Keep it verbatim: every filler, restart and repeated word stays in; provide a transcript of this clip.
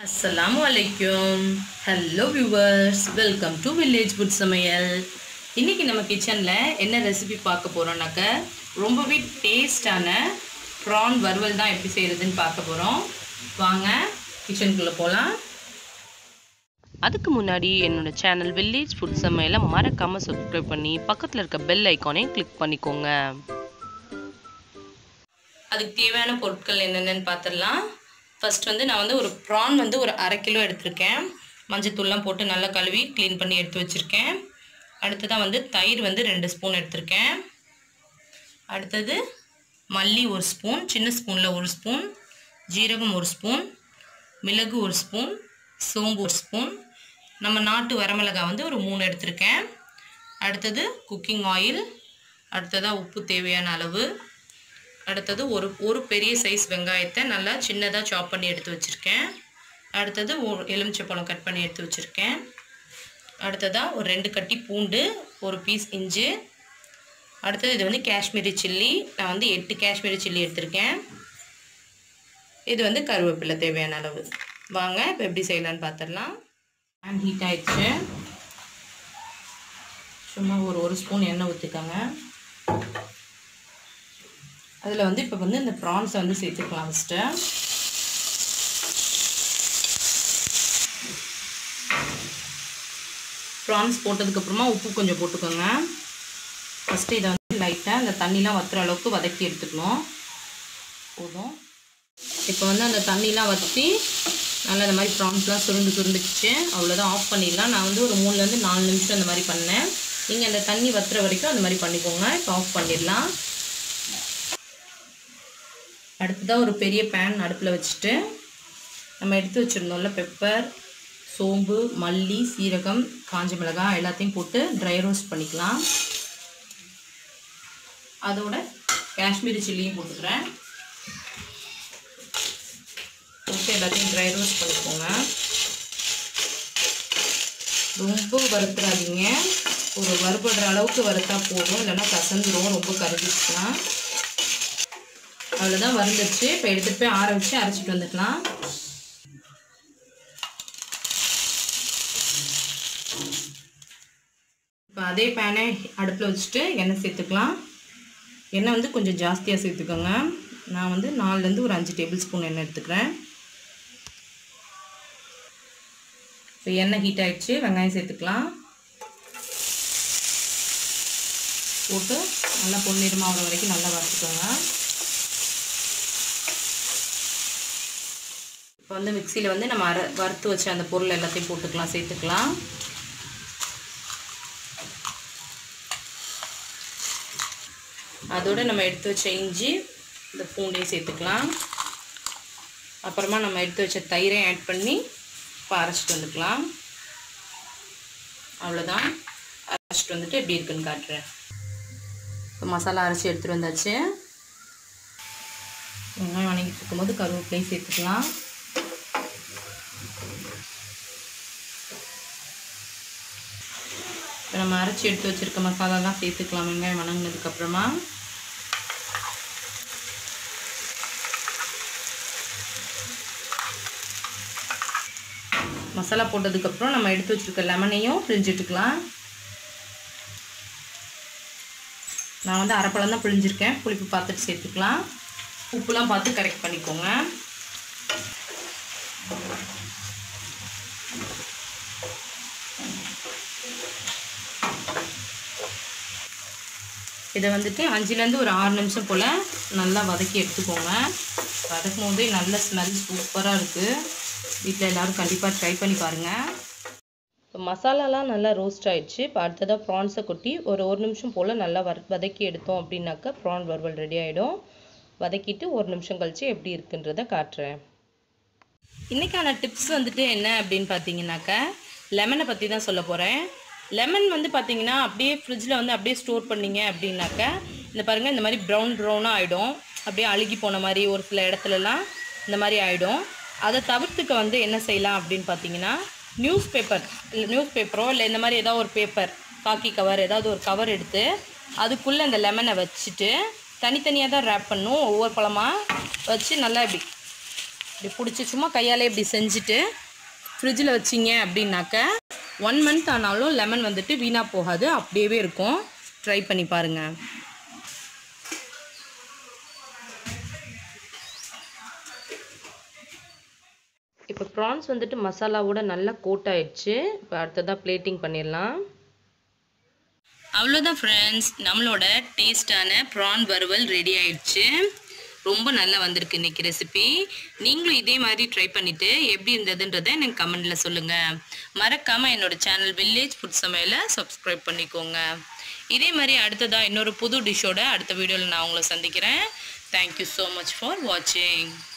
अस्सलामुअलैकुम hello viewers welcome to village food சமையல்। இன்னைக்கு நம்ம கிச்சன்ல என்ன ரெசிபி பார்க்க போறோம்னாக்க ரொம்பவே டேஸ்டான prawn வறுவல் தான் எப்படி செய்யறதுன்னு பார்க்க போறோம்। வாங்க கிச்சனுக்குள்ள போலாம்। அதுக்கு முன்னாடி என்னோட சேனல் வில்லேஜ் ஃபுட் சமையலை மறக்காம சப்ஸ்கிரைப் பண்ணி பக்கத்துல இருக்க பெல் ஐகானையும் கிளிக் பண்ணிக்கோங்க। அதுக்கு தேவையான பொருட்கள் என்னென்னன்னு பார்த்துடலாம்। ஃபர்ஸ்ட் வந்து நான் வந்து ஒரு prawn வந்து ஒரு அரை கிலோ எடுத்துருக்கேன்। மஞ்சத்தூள்லாம் போட்டு நல்லா கழுவி க்ளீன் பண்ணி எடுத்து வச்சுருக்கேன்। அடுத்ததாக வந்து தயிர் வந்து ரெண்டு ஸ்பூன் எடுத்துருக்கேன்। அடுத்தது மல்லி ஒரு ஸ்பூன், சின்ன ஸ்பூனில் ஒரு ஸ்பூன், ஜீரகம் ஒரு ஸ்பூன், மிளகு ஒரு ஸ்பூன், சோம்பு ஒரு ஸ்பூன், நம்ம நாட்டு வரமிளகாய் வந்து ஒரு மூணு எடுத்துருக்கேன்। அடுத்தது குக்கிங் ஆயில், அடுத்ததாக உப்பு தேவையான அளவு, அடுத்தது ஒரு ஒரு பெரிய சைஸ் வெங்காயத்தை நல்லா சின்னதாக சாப் பண்ணி எடுத்து வச்சுருக்கேன்। அடுத்தது ஒரு எலுமிச்சைப்பழம் கட் பண்ணி எடுத்து வச்சுருக்கேன்। அடுத்ததாக ஒரு ரெண்டு கட்டி பூண்டு, ஒரு பீஸ் இஞ்சி, அடுத்தது இது வந்து காஷ்மீரி சில்லி, நான் வந்து எட்டு காஷ்மீரி சில்லி எடுத்திருக்கேன்। இது வந்து கருவேப்பிலை தேவையான அளவு। வாங்க இப்போ எப்படி செய்யலான்னு பார்த்துடலாம்। பேன் ஹீட் ஆயிடுச்சு, சும்மா ஒரு ஒரு ஸ்பூன் எண்ணெய் ஊற்றிக்கோங்க। அதில் வந்து இப்போ வந்து இந்த ப்ரான்ஸை வந்து சேர்த்துக்கலாம்। ஃபஸ்ட்டு ப்ரான்ஸ் போட்டதுக்கப்புறமா உப்பு கொஞ்சம் போட்டுக்கோங்க। ஃபஸ்ட்டு இதை வந்து லைட்டாக இந்த தண்ணிலாம் வற்றுற அளவுக்கு வதக்கி எடுத்துக்கணும் போதும்। இப்போ வந்து அந்த தண்ணிலாம் வற்றி நல்லா இந்த மாதிரி ப்ரான்ஸ்லாம் சுருண்டு சுருண்டுச்சு, அவ்வளோதான், ஆஃப் பண்ணிடலாம்। நான் வந்து ஒரு மூணுலேருந்து நாலு நிமிஷம் அந்த மாதிரி பண்ணேன், நீங்கள் அந்த தண்ணி வற்றுற வரைக்கும் அந்த மாதிரி பண்ணிக்கோங்க। இப்போ ஆஃப் பண்ணிடலாம்। அடுத்ததாக ஒரு பெரிய பேன் அடுப்பில் வச்சுட்டு நம்ம எடுத்து வச்சுருந்தோம்ல பெப்பர், சோம்பு, மல்லி, சீரகம், காஞ்ச மிளகாய் எல்லாத்தையும் போட்டு ட்ரை ரோஸ்ட் பண்ணிக்கலாம்। அதோட காஷ்மீரி சில்லியும் போட்டுக்கிறேன், போட்டு எல்லாத்தையும் ட்ரை ரோஸ்ட் பண்ணிக்கோங்க। ரொம்ப வறுத்துறாதீங்க, ஒரு வறுபடுற அளவுக்கு வறுத்தா போதும், இல்லைன்னா கசந்துரும் ரொம்ப கருகிச்சுன்னா। அவ்வளோதான், வறுந்துருச்சு। இப்போ எடுத்துகிட்டு போய் ஆற வச்சு அரைச்சிட்டு வந்துக்கலாம்। இப்போ அதே பேனை அடுப்பில் வச்சுட்டு எண்ணெய் சேர்த்துக்கலாம்। எண்ணெய் வந்து கொஞ்சம் ஜாஸ்தியாக சேர்த்துக்கோங்க, நான் வந்து நாலுலேருந்து ஒரு அஞ்சு டேபிள் ஸ்பூன் எண்ணெய் எடுத்துக்கிறேன்। இப்போ எண்ணெய் ஹீட் ஆகிடுச்சு, வெங்காயம் சேர்த்துக்கலாம், போட்டு நல்லா பொன்னிறமாக ஆகிற வரைக்கும் நல்லா வறுத்துக்கோங்க। இப்போ வந்து மிக்சியில் வந்து நம்ம அரை வறுத்து வச்ச அந்த பொருள் எல்லாத்தையும் போட்டுக்கலாம், சேர்த்துக்கலாம்। அதோடு நம்ம எடுத்து வச்ச இஞ்சி, இந்த பூண்டையும் சேர்த்துக்கலாம்। அப்புறமா நம்ம எடுத்து வச்ச தயிரையும் ஆட் பண்ணி இப்போ அரைச்சிட்டு வந்துக்கலாம்। அவ்வளோதான், அரைச்சிட்டு வந்துட்டு எப்படி இருக்குன்னு காட்டுறேன்। இப்போ மசாலா அரைச்சி எடுத்துகிட்டு வந்தாச்சு। வெங்காயம் வணங்கிட்டு இருக்கும்போது கருவேப்பிலையும் சேர்த்துக்கலாம்। இப்போ நம்ம அரைச்சி எடுத்து வச்சுருக்க மசாலாலாம் சேர்த்துக்கலாம் வெங்காயம் வணங்கினதுக்கப்புறமா। மசாலா போட்டதுக்கப்புறம் நம்ம எடுத்து வச்சுருக்க லெமனையும் பிழிஞ்சிட்டுக்கலாம்। நான் வந்து அரைப்பழம் தான் பிழிஞ்சிருக்கேன், புளிப்பு பார்த்துட்டு சேர்த்துக்கலாம்। உப்புலாம் பார்த்து கரெக்ட் பண்ணிக்கோங்க। இதை வந்துட்டு அஞ்சுலேருந்து ஒரு ஆறு நிமிஷம் போல் நல்லா வதக்கி எடுத்துக்கோங்க। வதக்கும் போதே நல்ல ஸ்மெல் சூப்பராக இருக்குது, வீட்டில் எல்லோரும் கண்டிப்பாக ட்ரை பண்ணி பாருங்கள்। இப்போ மசாலாலாம் நல்லா ரோஸ்ட் ஆகிடுச்சு। இப்போ அடுத்ததாக ப்ரான்ஸை கொட்டி ஒரு ஒரு நிமிஷம் போல் நல்லா வ வதக்கி எடுத்தோம் அப்படின்னாக்கா ப்ரான் வறுவல் ரெடி ஆகிடும்। வதக்கிட்டு ஒரு நிமிஷம் கழித்து எப்படி இருக்குன்றதை காட்டுறேன்। இன்றைக்கான டிப்ஸ் வந்துட்டு என்ன அப்படின்னு பார்த்தீங்கன்னாக்கா லெமனை பற்றி தான் சொல்ல போகிறேன்। லெமன் வந்து பார்த்திங்கன்னா அப்படியே ஃப்ரிட்ஜில் வந்து அப்படியே ஸ்டோர் பண்ணிங்க அப்படின்னாக்கா இந்த பாருங்கள் இந்த மாதிரி ப்ரௌன் ப்ரௌனாக ஆகிடும், அப்படியே அழுகி போன மாதிரி ஒரு சில இடத்துலலாம் இந்த மாதிரி ஆகிடும்। அதை தவிர்த்துக்க வந்து என்ன செய்யலாம் அப்படின்னு பார்த்தீங்கன்னா நியூஸ் பேப்பர் இல்லை நியூஸ் பேப்பரோ இல்லை இந்த மாதிரி ஏதாவது ஒரு பேப்பர், காக்கி கவர், ஏதாவது ஒரு கவர் எடுத்து அதுக்குள்ளே இந்த லெமனை வச்சுட்டு தனித்தனியாக தான் ரேப் பண்ணும், ஒவ்வொரு பழமாக வச்சு நல்லா இப்படி இப்படி பிடிச்சி சும்மா கையாலே இப்படி செஞ்சுட்டு ஃப்ரிட்ஜில் வச்சிங்க அப்படின்னாக்க ஒன் மந்த் ஆனாலும் லெமன் வந்துட்டு வீணாக போகாது, அப்படியே இருக்கும். ட்ரை பண்ணி பாருங்கள். இப்போ ப்ரான்ஸ் வந்துட்டு மசாலாவோட நல்லா கோட் ஆயிடுச்சு. இப்போ அடுத்ததாக பிளேட்டிங் பண்ணிடலாம். அவ்வளோதான் ஃப்ரெண்ட்ஸ், நம்மளோட டேஸ்டான ப்ரான் வறுவல் ரெடி ஆயிடுச்சு. ரொம்ப நல்லா வந்திருக்கு இன்றைக்கி ரெசிபி. நீங்களும் இதே மாதிரி ட்ரை பண்ணிவிட்டு எப்படி இருந்ததுன்றதை எனக்கு கமெண்டில் சொல்லுங்கள். மறக்காமல் என்னோடய சேனல் வில்லேஜ் ஃபுட் சமையலை சப்ஸ்கிரைப் பண்ணிக்கோங்க. இதே மாதிரி அடுத்ததாக இன்னொரு புது டிஷ்ஷோட அடுத்த வீடியோவில் நான் உங்களை சந்திக்கிறேன். தேங்க்யூ ஸோ மச் ஃபார் வாட்சிங்.